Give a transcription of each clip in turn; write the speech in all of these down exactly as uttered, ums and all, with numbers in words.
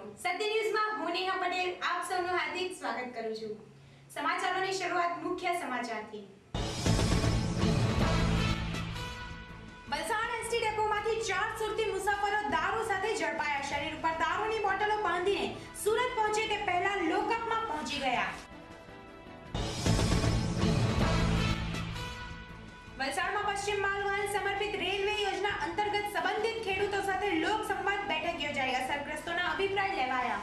સત્ય ન્યૂઝમાં હું નેહા પટેલ આપ સૌનું હાર્દિક સ્વાગત કરું છું। સમાચારોની શરૂઆત મુખ્ય સમાચારથી। વલસાડ એસટી ડેપોમાંથી ચાર સુરતી મુસાફરો દારૂ સાથે ઝડપાયા। શરીર ઉપર દારૂની બોટલો બાંધીને સુરત પહોંચે તે પહેલા લોકઅપમાં પહોંચી ગયા। વલસાડમાં પશ્ચિમ માલવાહન સમર્પિત રેલવે યોજના અંતર્ગત સંબંધિત ખેડૂતો સાથે લોક સંવાદ બેઠક યોજાઈ। અસરગ્રસ્તોના અભિપ્રાય લેવાયા।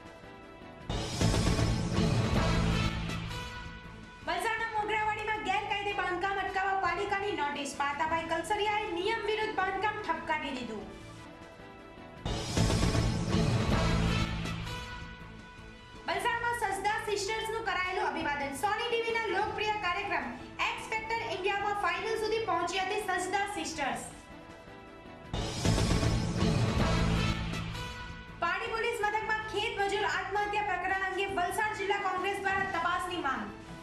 વલસાડના મોગરાવાડીમાં ગેરકાયદે બાંધકામ અટકાવવા પાલિકાની નોટિસ। પાતાભાઈ કલસરિયાએ નિયમ વિરુદ્ધ બાંધકામ ઠપકારી દીધું। વલસાડમાં સજદા સિસ્ટર્સનું કરાયેલું અભિવાદન। સોની ટીવીના લોકપ્રિય કાર્યક્રમ એક્સ ફેક્ટર ઇન્ડિયામાં ફાઇનલ સુધી પહોંચ્યા તે સજદા સિસ્ટર્સ। પાડી પોલીસ મથકમાં ખેત મજૂર આત્મહત્યા પ્રકરણ અંગે વલસાડ જિલ્લા કોંગ્રેસ દ્વારા તપાસની માંગ।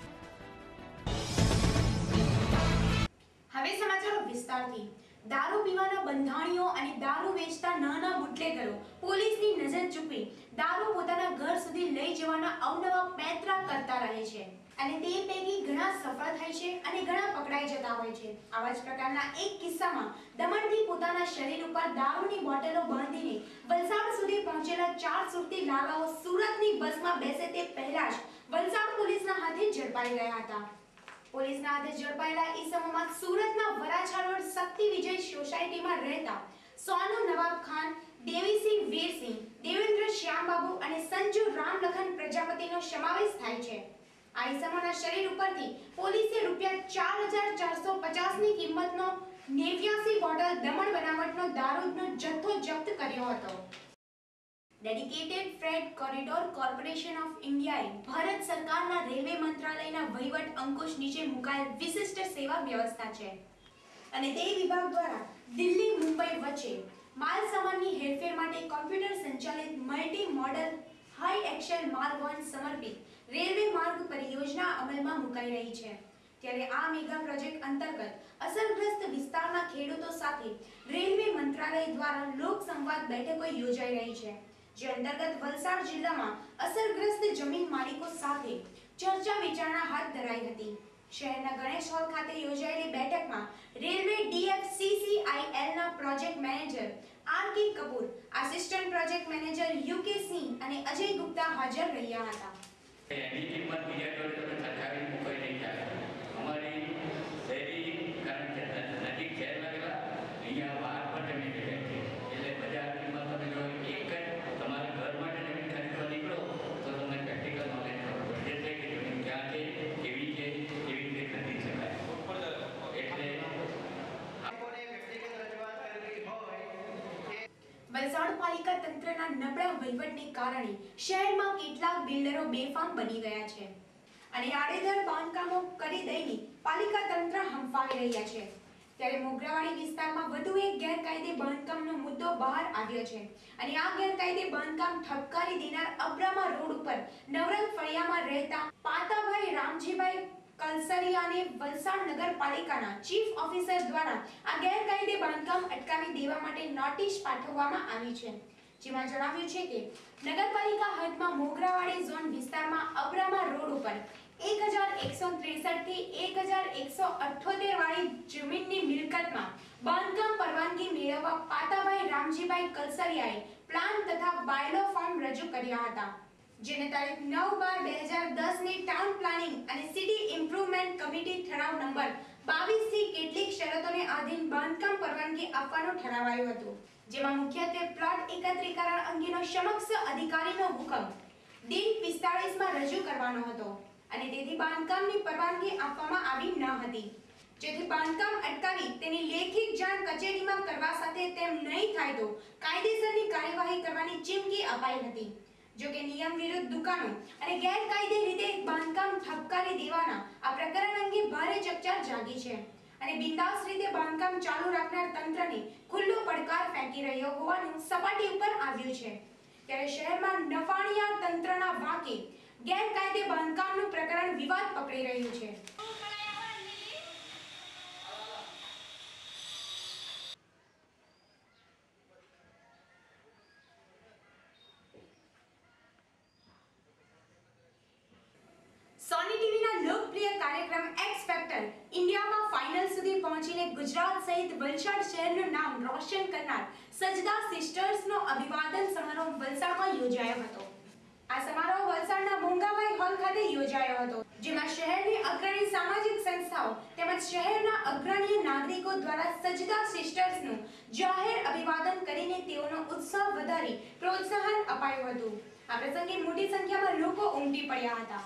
હવે સમાચારો વિસ્તારથી। દારૂ પીવાના બંધાણીઓ અને દારૂ વેચતા નાના બુટલેગરો પોલીસની નજર ચૂકી દારૂ પોતાના ઘર સુધી લઈ જવાના અવનવા પેંતરા કરતા રહે છે અને તે પૈકી ઘણા સફળ થાય છે અને ઘણા પકડાઈ જતા હોય છે। આવા જ પ્રકારના એક કિસ્સામાં દમણથી પોતાના શરીર ઉપર દારૂની બોટલો બાંધીને વલસાડ સુધી પહોંચેલા ચાર સુરતી લાલાઓ સુરતની બસમાં બેસે તે પહેલા જ વલસાડ પોલીસના હાથે ઝડપાઈ ગયા હતા। પોલીસના હાથે ઝડપાયેલા ઈસમોમાં સુરતના વરાછા રોડ શક્તિ વિજય સોસાયટીમાં રહેતા સોનુ નવાબ ખાન, દેવીસિંહ વીરસિંહ, દેવેન્દ્ર શ્યામબાબુ અને સંજુ રામલખન પ્રજાપતિનો સમાવેશ થાય છે। આ ઈસમોના શરીર ઉપરથી પોલીસે રૂપિયા ચાર હજાર ચારસો પચાસ ની કિંમતનો નેવ્યાસી બોટલ દમણ બનાવટનો દારૂનો જથ્થો જપ્ત કર્યો હતો। Dedicated freight corridor corporation of ઇન્ડિયાએ ભારત સરકારના રેલવે મંત્રાલયના વહીવટ અંકુશ નીચે મુકાયેલ વિશિષ્ટ સેવા વ્યવસ્થા છે અને તે વિભાગ દ્વારા દિલ્હી મુંબઈ વચ્ચે માલ સામાનની હેરફેર માટે કોમ્પ્યુટર સંચાલિત મલ્ટી મોડલ હાઈ એક્સેલ માર્ગ વન સમર્પિત રેલવે માર્ગ પરિયોજના અમલમાં મુકાઈ રહી છે। ત્યારે આ મેગા પ્રોજેક્ટ અંતર્ગત અસરગ્રસ્ત વિસ્તારના ખેડૂતો સાથે રેલવે મંત્રાલય દ્વારા લોક સંવાદ બેઠકો યોજાઈ રહી છે, જે અંતર્ગત વલસાડ જિલ્લામાં અસરગ્રસ્ત જમીન માલિકો સાથે ચર્ચા વિચારણા હાથ ધરાઈ હતી। શહેરના ગણેશ હોલ ખાતે યોજાયેલી બેઠકમાં રેલવે ડીએફસીસીઆઈએલ ના project manager R K Kapoor, assistant project manager U K Singh અને અજય ગુપ્તા હાજર રહ્યા હતા। એની કિંમત બીજા જોડે તમે સરકારી મુકાઈ નહીં થાય। અમારી શહેરી કારણ કે નજીક શહેર લાગેલા અહીંયા વાર પર જમીન રહે છે એટલે બજાર કિંમત તમે જો એક જ તમારા ઘર માટે જમીન ખરીદવા નીકળો તો તમને પ્રેક્ટિકલ નોલેજ ખબર પડે છે કે જમીન ક્યાં છે, કેવી છે, કેવી રીતે ખરીદી શકાય। એટલે વલસાડ પાલિકા તંત્રના નબળા વહીવટને કારણે શહેરમાં કેટલાક બિલ્ડરો બેફામ બની ગયા છે અને આડેધડ બાંધકામો કરી દઈને પાલિકા તંત્ર હંફાવી રહ્યા છે। ત્યારે મોગરાવાડી વિસ્તારમાં વધુ એક ગેરકાયદે બાંધકામનો મુદ્દો બહાર આવ્યો છે અને આ ગેરકાયદે બાંધકામ ઠપકારી દેનાર અબ્રામા રોડ ઉપર નવરંગ ફળિયામાં રહેતા પાતાભાઈ રામજીભાઈ કલસરિયાને વલસાડ નગરપાલિકાના ચીફ ઓફિસર દ્વારા આ ગેરકાયદે બાંધકામ અટકાવી દેવા માટે નોટિસ પાઠવવામાં આવી છે, જેમાં જણાવ્યું છે કે નગરપાલિકા હદમાં મોગરાવાડી ઝોન વિસ્તારમાં અબ્રામા રોડ ઉપર એક હજાર એકસો ત્રેસઠ થી એક હજાર એકસો અઠ્યોતેર વાળી જમીનની મિલકતમાં બાંધકામ પરવાનગી મેળવવા પાતાભાઈ રામજીભાઈ કલસરિયાએ પ્લાન તથા બાયલો ફોર્મ રજૂ કર્યા હતા, જેને તારીખ નવ બાર બે હજાર દસ ની ટાઉન પ્લાનિંગ અને સિટી ઇમ્પ્રુવમેન્ટ કમિટી ઠરાવ નંબર બાવીસ થી કેટલીક શરતોને આધીન બાંધકામ પરવાનગી આપવાનું ઠરાવાયું હતું, જેમાં મુખ્યત્વે પ્લોટ એકત્રીકરણ અંગેનો સમક્ષ અધિકારીનો હુકમ દિન પિસ્તાળીસ માં રજૂ કરવાનો હતો અને તેથી બાંધકામની પરવાનગી આપવામાં આવી ન હતી, જેથી બાંધકામ અટકાવી તેની લેખિત જાણ કચેરીમાં કરવા સાથે તેમ નહીં થાય તો કાયદેસરની કાર્યવાહી કરવાની ચીમકી અપાઈ હતી। જો કે નિયમ વિરુદ્ધ દુકાનો અને ગેરકાયદે રીતે બાંધકામ ઠપકારી દેવાના આ પ્રકરણ અંગે ભારે ચકચાર જાગી છે અને બિંદાસ રીતે બાંધકામ ચાલુ રાખનાર તંત્રને ખુલ્લો પડકાર ફેંકી રહ્યો હોવાનું સપાટી ઉપર આવ્યું છે। ત્યારે શહેરમાં નફાણિયા તંત્રના વાંકે ગેરકાયદે બાંધકામનું પ્રકરણ વિવાદ પકડી રહ્યું છે। ગુજરાત સહિત વલસાડ શહેરનું નામ રોશન કરનાર સજદા સિસ્ટર્સનો અભિવાદન સમારોહ વલસાડમાં યોજાયો હતો। આ સમારોહ વલસાડના મોંઘાભાઈ હોલ ખાતે યોજાયો હતો, જેમાં શહેરની અગ્રણી સામાજિક સંસ્થાઓ તેમજ શહેરના અગ્રણી નાગરિકો દ્વારા સજદા સિસ્ટર્સનું જાહેર અભિવાદન કરીને તેઓનો ઉત્સાહ વધારી પ્રોત્સાહન અપાયું હતું। આ પ્રસંગે મોટી સંખ્યામાં લોકો ઉમટી પડ્યા હતા।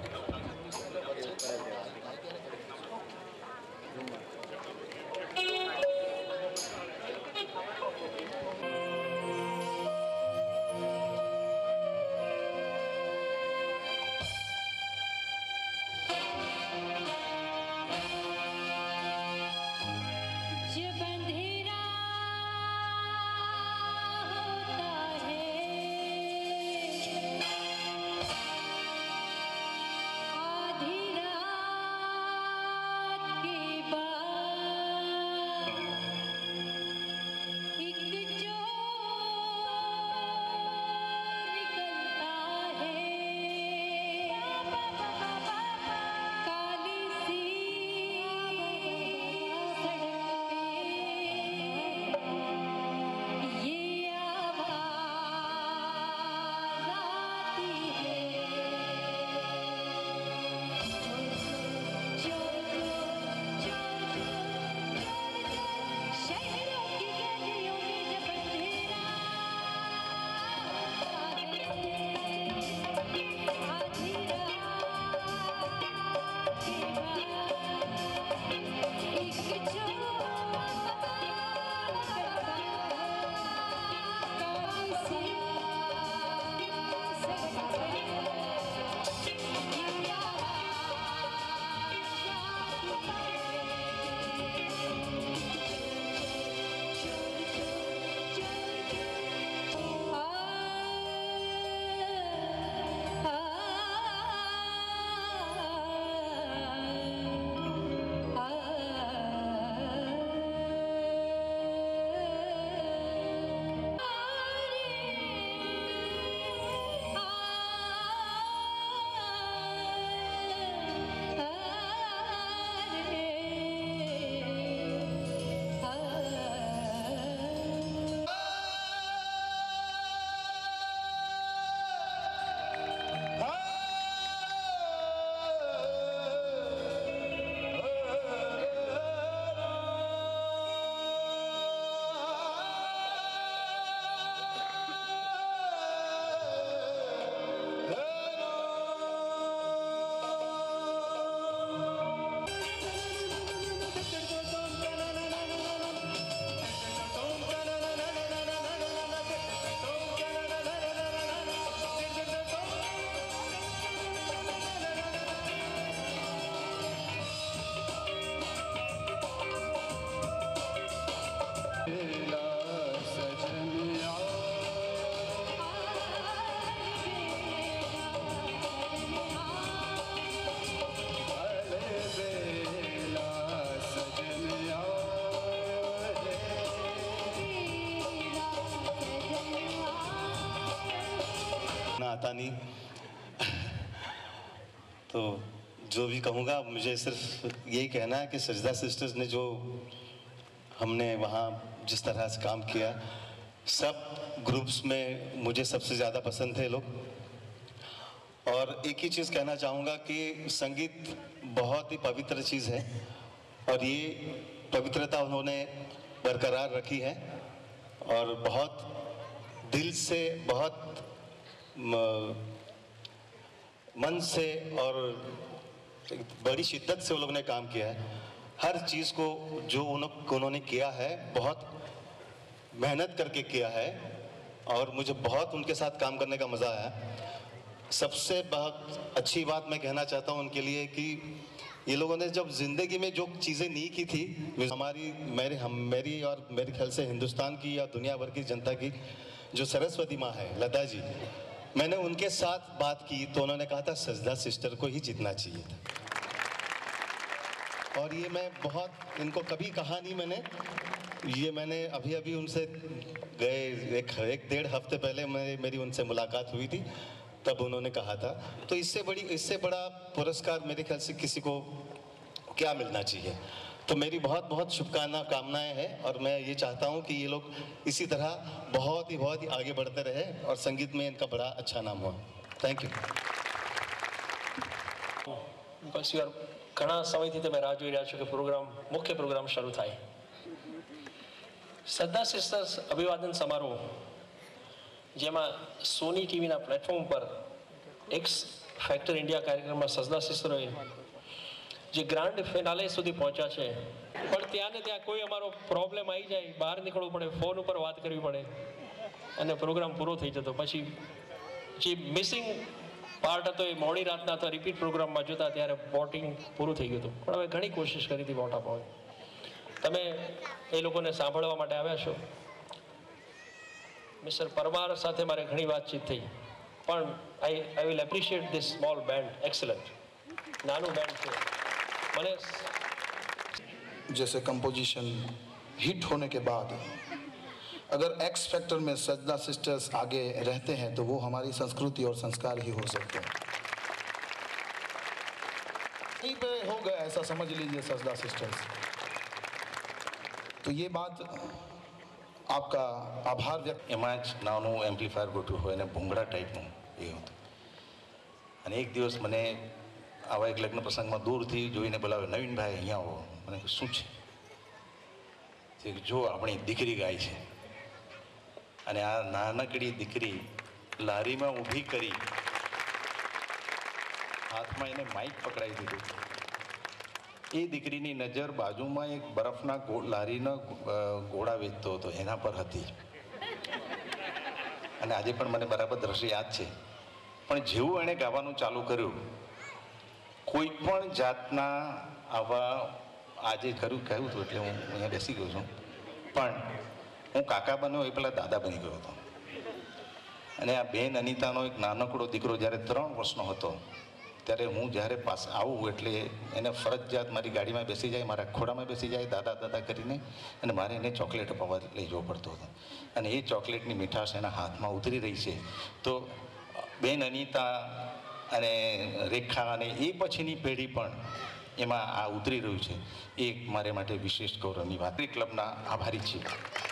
आता नहीं तो जो भी कहूँगा मुझे सिर्फ यही कहना है कि सजदा सिस्टर्स ने जो हमने वहाँ जिस तरह से काम किया, सब ग्रुप्स में मुझे सबसे ज़्यादा पसंद थे लोग। और एक ही चीज़ कहना चाहूँगा कि संगीत बहुत ही पवित्र चीज़ है और ये पवित्रता उन्होंने बरकरार रखी है और बहुत दिल से, बहुत मन से और बड़ी शिद्दत से वो लोगों ने काम किया है। हर चीज़ को जो उन्होंने किया है बहुत मेहनत करके किया है और मुझे बहुत उनके साथ काम करने का मज़ा आया। सबसे बहुत अच्छी बात मैं कहना चाहता हूँ उनके लिए कि ये लोगों ने जब ज़िंदगी में जो चीज़ें नहीं की थी, हमारी मेरे हम मेरी और मेरे ख्याल से हिंदुस्तान की या दुनिया भर की जनता की जो सरस्वती माँ है लता जी, मैंने उनके साथ बात की तो उन्होंने कहा था सजदा सिस्टर को ही जीतना चाहिए था। और ये मैं बहुत इनको कभी कहा नहीं मैंने, ये मैंने अभी अभी उनसे गए एक एक डेढ़ हफ्ते पहले मेरी मेरी उनसे मुलाकात हुई थी, तब उन्होंने कहा था। तो इससे बड़ी इससे बड़ा पुरस्कार मेरे ख्याल से किसी को क्या मिलना चाहिए। तो मेरी बहुत बहुत शुभकामना कामनाएं हैं और मैं ये चाहता हूँ कि ये लोग इसी तरह बहुत ही बहुत ही आगे बढ़ते रहे और संगीत में इनका बड़ा अच्छा नाम हुआ। Thank you. બસ યાર ઘણા સમયથી તમે રાહ જોઈ રહ્યા છો કે પ્રોગ્રામ મુખ્ય પ્રોગ્રામ શરૂ થાય. શ્રદ્ધા સિસ્ટર્સ અભિવાદન સમારોહ, જેમાં સોની ટીવીના પ્લેટફોર્મ પર એક્સ ફેક્ટર ઇન્ડિયા કાર્યક્રમમાં શ્રદ્ધા સિસ્ટરોએ જે ગ્રાન્ડ ફિનાલે સુધી પહોંચ્યા છે, પણ ત્યાં ને ત્યાં કોઈ અમારો પ્રોબ્લેમ આવી જાય, બહાર નીકળવું પડે, ફોન ઉપર વાત કરવી પડે અને પ્રોગ્રામ પૂરો થઈ જતો. પછી જે મિસિંગ પાર્ટ હતો એ મોડી રાતના તો રિપીટ પ્રોગ્રામમાં જોતા ત્યારે વોટિંગ પૂરું થઈ ગયું હતું. પણ હવે ઘણી કોશિશ કરી હતી વોટ આપવાની. તમે એ લોકોને સાંભળવા માટે આવ્યા છો. મિસ્ટર પરમાર સાથે મારે ઘણી વાતચીત થઈ, પણ I I will appreciate this small band. Excellent નાનું બેન્ડ છે. मैंने जैसे कंपोजिशन हिट होने के बाद अगर एक्स फैक्टर में श्रद्धा सिस्टर्स आगे रहते हैं तो वो हमारी संस्कृति और संस्कार ही हो सकते हैं. यहीं पे हो गया ऐसा समझ लीजिए श्रद्धा सिस्टर्स. तो ये बात आपका आभार व्यक्त. એમાં જ નાનું એમ્પ્લીફાયર ગોઠવ્યું હોય અને ભૂંગળા ટાઈપનું એ હતું. અને એક દિવસ મને આવા એક લગ્ન પ્રસંગમાં દૂરથી જોઈને બોલાવે, નવીનભાઈ અહીંયા આવો. મને શું છે? જો આપણી દીકરી ગાય છે અને આ નાનકડી દીકરી લારીમાં ઊભી કરી હાથમાં એને માઇક પકડાવી દીધું. એ દીકરીની નજર બાજુમાં એક બરફના લારીના ગોળા વેચતો હતો એના પર હતી. અને આજે પણ મને બરાબર દ્રશ્ય યાદ છે. પણ જેવું એણે ગાવાનું ચાલુ કર્યું, કોઈ પણ જાતના આવા આજે કર્યું કહ્યું હતું એટલે હું અહીંયા બેસી ગયો છું. પણ હું કાકા બન્યો એ પહેલાં દાદા બની ગયો હતો. અને આ બેન અનિતાનો એક નાનકડો દીકરો જ્યારે ત્રણ વર્ષનો હતો ત્યારે હું જ્યારે પાસ આવું એટલે એને ફરજિયાત મારી ગાડીમાં બેસી જાય, મારા ખોડામાં બેસી જાય દાદા દાદા કરીને, અને મારે એને ચોકલેટ અપાવવા લઈ જવો પડતો હતો. અને એ ચોકલેટની મીઠાશ એના હાથમાં ઉતરી રહી છે. તો બેન અનિતા અને રેખા અને એ પછીની પેઢી પણ એમાં આ ઉતરી રહ્યું છે. એ મારે માટે વિશેષ ગૌરવની વાત. ક્લબના આભારી છીએ.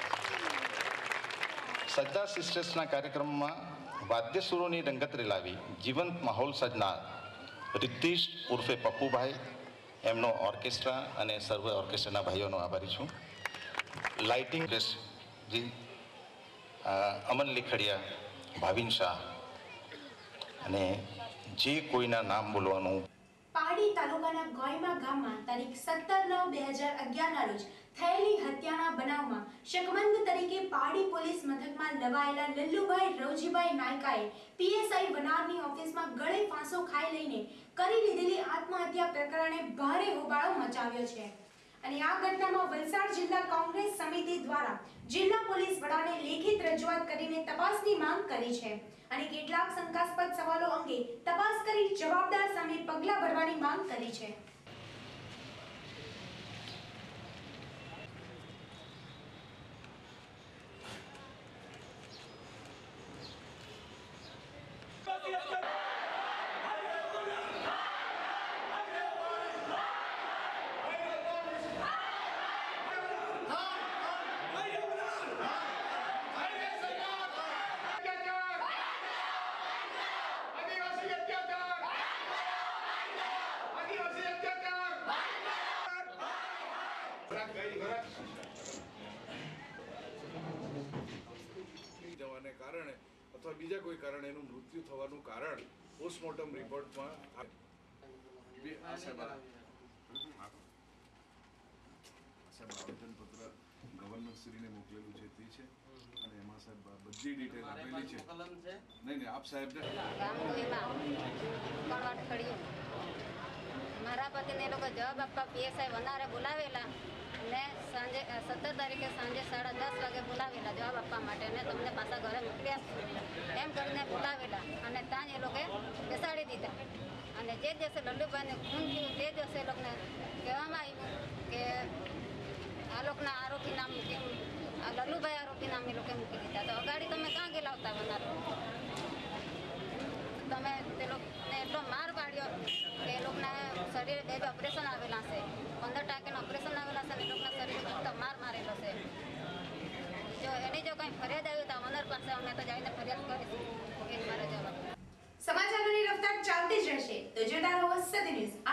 શ્રદ્ધા સિસ્ટર્સના કાર્યક્રમમાં વાદ્યસુરોની રંગત રેલાવી જીવંત માહોલ સર્જનાર રિતિશ ઉર્ફે પપ્પુભાઈ, એમનો ઓર્કેસ્ટ્રા અને સર્વ ઓર્કેસ્ટ્રાના ભાઈઓનો આભારી છું. લાઇટિંગ જી અમન લીખડિયા, ભાવિન શાહ અને જે કોઈના નામ બોલવાનું. પારડી તાલુકાના ગોયમા ગામમાં તારીખ સત્તર નવ બે હજાર અગિયારના રોજ થયેલી હત્યાના બનાવમાં શકમંદ તરીકે પારડી પોલીસ મથકમાં લવાયેલા લલ્લુભાઈ રવજીભાઈ નાયકાએ પીએસઆઈ વનારની ઓફિસમાં ગળે ફાંસો ખાઈ લઈને કરી લીધેલી આત્મહત્યા પ્રકરણે ભારે હોબાળો મચાવ્યો છે. અને આ ઘટનામાં વલસાડ જિલ્લા કોંગ્રેસ સમિતિ દ્વારા જિલ્લા પોલીસ વડાને લેખિત રજૂઆત કરીને તપાસની માંગ કરી છે અને કેટલાક શંકાસ્પદ સવાલો અંગે તપાસ કરી જવાબદાર સામે પગલાં ભરવાની માંગ કરી છે. જવાને કારણે અથવા બીજા કોઈ કારણે એનું મૃત્યુ થવાનું કારણ પોસ્ટમોર્ટમ રિપોર્ટમાં આવેદનપત્ર ગવર્નરશ્રીને મોકલેલું છે તે છે અને એમાં સાહેબ બધી ડિટેલ આપેલી છે. નહીં નહીં આપ સાહેબ મારા પતિને એ લોકો જવાબ આપવા પીએસઆઈ વનારે બોલાવેલા ને સાંજે સત્તર તારીખે સાંજે સાડા દસ વાગે બોલાવેલા જવાબ આપવા માટે, અને તમને પાછા ઘરે મોકલી આપશું એમ કરીને બોલાવેલા. અને ત્યાં એ લોકોએ બેસાડી દીધા. અને જે દિવસે લલ્લુભાઈને ખૂન થયું તે દિવસે એ લોકોને કહેવામાં આવ્યું કે આ લોકોના આરોપી નામ આ લલ્લુભાઈ આરોપી નામ એ લોકોએ મૂકી દીધા. તો અગાડી તમે ક્યાં ગયેલા હતા વનાર? તમે તે લોકોને એટલો માર પાડ્યો કે એ લોકોના શરીરે બે બે ઓપરેશન આવેલા છે. પંદર ટાંકીનું ઓપરેશન આવેલા છે ને એ લોકોના શરીર ઉપર તો માર મારેલો છે. જો એની જો કંઈ ફરિયાદ આવી તો ઓનર પાસે અમે તો જઈને ફરિયાદ કરીશું. એ જ મારો જવાબ. સમાચારોની રફતાર ચાલતી જ રહેશે તો જોતા રહો સત્ય ન્યૂઝ.